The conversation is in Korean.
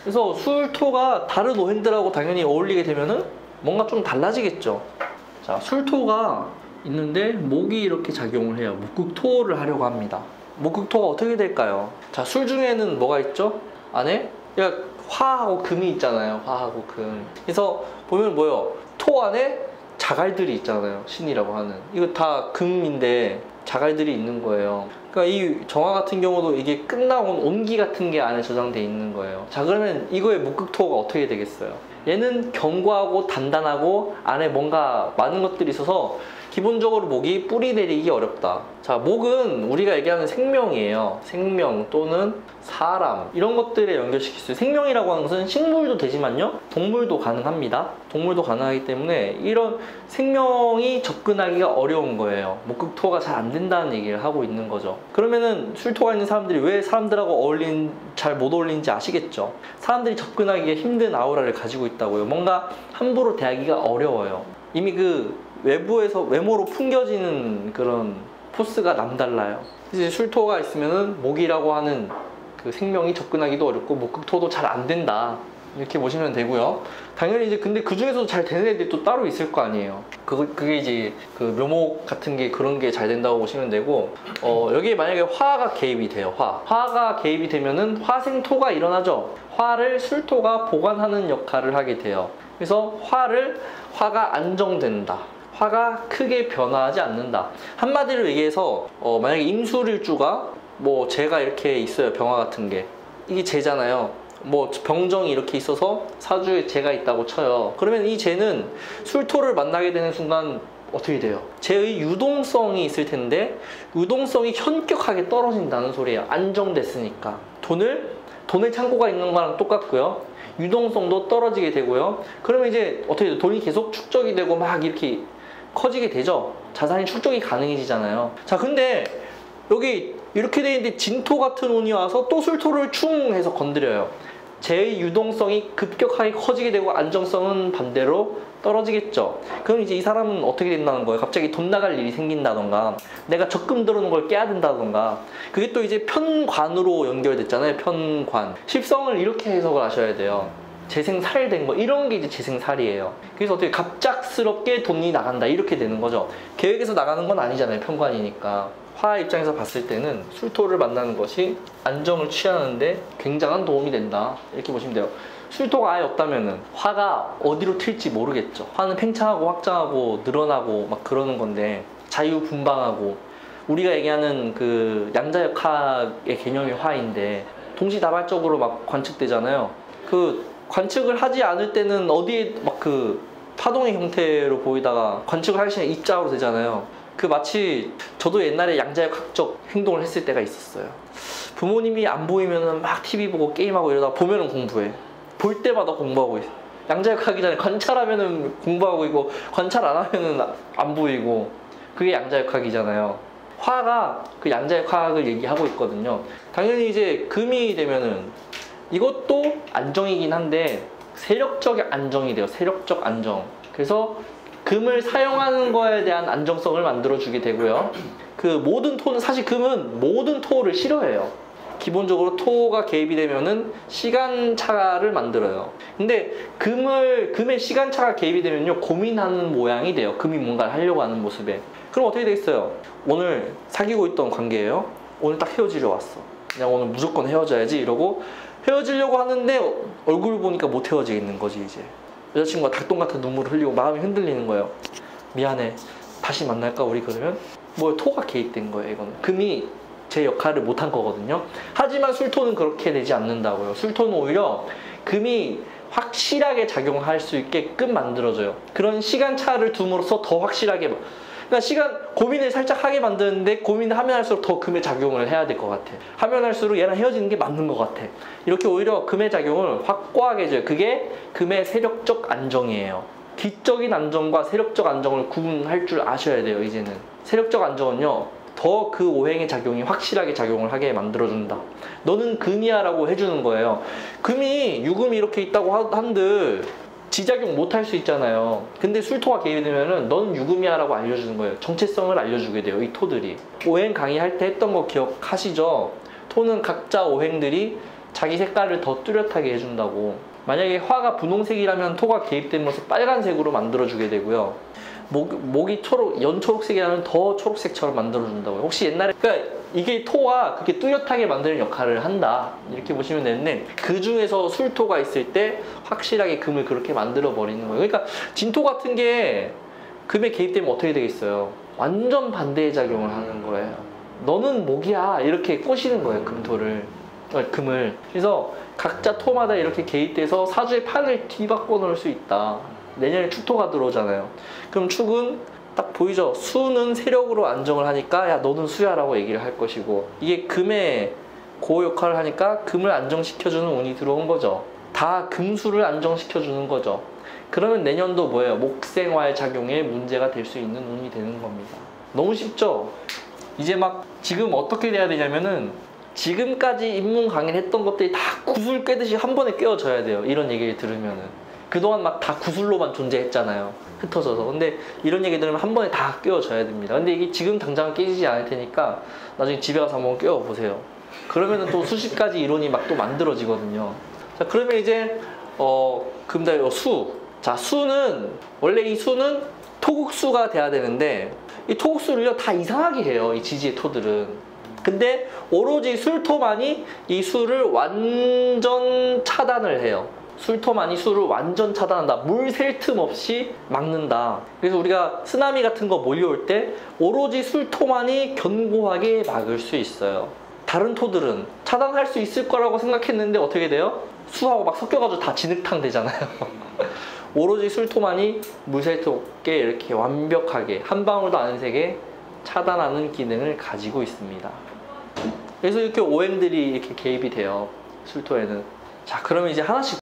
그래서 술, 토가 다른 오행들하고 당연히 어울리게 되면은 뭔가 좀 달라지겠죠. 자, 술, 토가 있는데 목이 이렇게 작용을 해요. 목극토를 하려고 합니다. 목극토가 어떻게 될까요? 자, 술 중에는 뭐가 있죠? 안에 화하고 금이 있잖아요. 화하고 금. 그래서 보면 뭐요? 토 안에 자갈들이 있잖아요. 신이라고 하는. 이거 다 금인데 자갈들이 있는 거예요. 그러니까 이 정화 같은 경우도 이게 끝나온 온기 같은 게 안에 저장돼 있는 거예요. 자, 그러면 이거의 목극토가 어떻게 되겠어요? 얘는 견고하고 단단하고 안에 뭔가 많은 것들이 있어서 기본적으로 목이 뿌리 내리기 어렵다. 자, 목은 우리가 얘기하는 생명이에요. 생명 또는 사람 이런 것들에 연결시킬 수 있어요. 생명이라고 하는 것은 식물도 되지만요, 동물도 가능합니다. 동물도 가능하기 때문에 이런 생명이 접근하기가 어려운 거예요. 목극토가 잘 안 된다는 얘기를 하고 있는 거죠. 그러면은 술토가 있는 사람들이 왜 사람들하고 잘 못 어울리는지 아시겠죠? 사람들이 접근하기가 힘든 아우라를 가지고 있다고요. 뭔가 함부로 대하기가 어려워요. 이미 그 외모로 풍겨지는 그런 포스가 남달라요. 이제 술토가 있으면은 목이라고 하는 그 생명이 접근하기도 어렵고 목극토도 잘 안 된다, 이렇게 보시면 되고요. 당연히 이제 근데 그 중에서도 잘 되는 애들이 또 따로 있을 거 아니에요. 그게 이제 그 묘목 같은 게 그런 게 잘 된다고 보시면 되고, 여기에 만약에 화가 개입이 돼요. 화가 개입이 되면은 화생토가 일어나죠. 화를 술토가 보관하는 역할을 하게 돼요. 그래서 화가 안정된다. 화가 크게 변화하지 않는다. 한마디로 얘기해서 만약에 임술일주가 뭐 재가 이렇게 있어요. 병화 같은 게. 이게 재잖아요. 뭐 병정이 이렇게 있어서 사주에 재가 있다고 쳐요. 그러면 이 재는 술토를 만나게 되는 순간 어떻게 돼요? 재의 유동성이 있을 텐데 유동성이 현격하게 떨어진다는 소리예요. 안정됐으니까. 돈의 창고가 있는 거랑 똑같고요. 유동성도 떨어지게 되고요. 그러면 이제 어떻게 돼요? 돈이 계속 축적이 되고 막 이렇게 커지게 되죠. 자산이 축적이 가능해지잖아요. 자, 근데 여기 이렇게 돼 있는데 진토 같은 운이 와서 또 술토를 충 해서 건드려요. 재의 유동성이 급격하게 커지게 되고 안정성은 반대로 떨어지겠죠. 그럼 이제 이 사람은 어떻게 된다는 거예요? 갑자기 돈 나갈 일이 생긴다던가 내가 적금 들어오는 걸 깨야 된다던가. 그게 또 이제 편관으로 연결됐잖아요. 편관. 십성을 이렇게 해석을 하셔야 돼요. 재생살된 거, 이런 게 이제 재생살이에요. 그래서 어떻게 갑작스럽게 돈이 나간다, 이렇게 되는 거죠. 계획에서 나가는 건 아니잖아요. 편관이니까. 화 입장에서 봤을 때는 술토를 만나는 것이 안정을 취하는데 굉장한 도움이 된다, 이렇게 보시면 돼요. 술토가 아예 없다면은 화가 어디로 튈지 모르겠죠. 화는 팽창하고 확장하고 늘어나고 막 그러는 건데 자유분방하고, 우리가 얘기하는 그 양자역학의 개념이 화인데 동시다발적으로 막 관측되잖아요. 그 관측을 하지 않을 때는 어디에 막 그 파동의 형태로 보이다가 관측을 할 시간에 입자로 되잖아요. 그 마치 저도 옛날에 양자역학적 행동을 했을 때가 있었어요. 부모님이 안 보이면은 막 TV 보고 게임하고 이러다가 보면은 공부해. 볼 때마다 공부하고 있어. 양자역학이 전에 관찰하면은 공부하고 있고 관찰 안 하면은 안 보이고, 그게 양자역학이잖아요. 화가 그 양자역학을 얘기하고 있거든요. 당연히 이제 금이 되면은 이것도 안정이긴 한데 세력적 안정이 돼요. 세력적 안정. 그래서 금을 사용하는 거에 대한 안정성을 만들어주게 되고요. 그 모든 토는, 사실 금은 모든 토를 싫어해요. 기본적으로 토가 개입이 되면은 시간차를 만들어요. 근데 금의 시간차가 개입이 되면요, 고민하는 모양이 돼요. 금이 뭔가를 하려고 하는 모습에. 그럼 어떻게 되겠어요? 오늘 사귀고 있던 관계예요. 오늘 딱 헤어지려 왔어. 그냥 오늘 무조건 헤어져야지 이러고 헤어지려고 하는데 얼굴을 보니까 못 헤어지겠는 거지. 이제 여자친구가 닭똥 같은 눈물을 흘리고 마음이 흔들리는 거예요. 미안해, 다시 만날까 우리? 그러면 뭐 토가 개입된 거예요. 이거는 금이 제 역할을 못한 거거든요. 하지만 술토는 그렇게 되지 않는다고요. 술토는 오히려 금이 확실하게 작용할 수 있게끔 만들어줘요. 그런 시간차를 둠으로써 더 확실하게, 그러니까 고민을 살짝 하게 만드는데 고민을 하면 할수록 더 금의 작용을 해야 될 것 같아. 하면 할수록 얘랑 헤어지는 게 맞는 것 같아. 이렇게 오히려 금의 작용을 확고하게 해줘요. 그게 금의 세력적 안정이에요. 기적인 안정과 세력적 안정을 구분할 줄 아셔야 돼요. 이제는 세력적 안정은요, 더 그 오행의 작용이 확실하게 작용을 하게 만들어준다. 너는 금이야 라고 해주는 거예요. 금이 유금이 이렇게 있다고 한들 지작용 못 할 수 있잖아요. 근데 술토가 개입이 되면은 넌 유금이야 라고 알려주는 거예요. 정체성을 알려주게 돼요. 이 토들이. 오행 강의할 때 했던 거 기억하시죠? 토는 각자 오행들이 자기 색깔을 더 뚜렷하게 해준다고. 만약에 화가 분홍색이라면 토가 개입되면서 빨간색으로 만들어주게 되고요. 목이 연초록색이라면 더 초록색처럼 만들어준다고요. 혹시 옛날에 그러니까 이게 토와 그렇게 뚜렷하게 만드는 역할을 한다 이렇게 보시면 되는데, 그 중에서 술토가 있을 때 확실하게 금을 그렇게 만들어 버리는 거예요. 그러니까 진토 같은 게 금에 개입되면 어떻게 되겠어요? 완전 반대의 작용을 하는 거예요. 너는 목이야 이렇게 꼬시는 거예요, 금을. 그래서 각자 토마다 이렇게 개입돼서 사주의 판을 뒤바꿔 놓을 수 있다. 내년에 축토가 들어오잖아요. 그럼 축은 딱 보이죠? 수는 세력으로 안정을 하니까 야 너는 수야라고 얘기를 할 것이고, 이게 금의 고 역할을 하니까 금을 안정시켜주는 운이 들어온 거죠. 다 금수를 안정시켜주는 거죠. 그러면 내년도 뭐예요? 목생활 작용에 문제가 될 수 있는 운이 되는 겁니다. 너무 쉽죠? 이제 막 지금 어떻게 돼야 되냐면은, 지금까지 인문 강의를 했던 것들이 다 구슬 꿰듯이 한 번에 꿰어져야 돼요. 이런 얘기를 들으면은. 그동안 막 다 구슬로만 존재했잖아요. 흩어져서. 근데 이런 얘기 들으면 한 번에 다 꿰어져야 됩니다. 근데 이게 지금 당장 깨지지 않을 테니까 나중에 집에 가서 한번 꿰어보세요. 그러면은 또 수십 가지 이론이 막 또 만들어지거든요. 자, 그러면 이제 금다요 수. 자, 수는 원래 이 수는 토국수가 돼야 되는데, 이 토국수를요 다 이상하게 해요, 이 지지의 토들은. 근데 오로지 술토만이 이 수를 완전 차단을 해요. 술토만이 수를 완전 차단한다. 물 셀 틈 없이 막는다. 그래서 우리가 쓰나미 같은 거 몰려올 때 오로지 술토만이 견고하게 막을 수 있어요. 다른 토들은 차단할 수 있을 거라고 생각했는데 어떻게 돼요? 수하고 막 섞여가지고 다 진흙탕 되잖아요. 오로지 술토만이 물 셀 틈 없게 이렇게 완벽하게 한 방울도 안 새게 차단하는 기능을 가지고 있습니다. 그래서 이렇게 오행들이 이렇게 개입이 돼요, 술토에는. 자, 그러면 이제 하나씩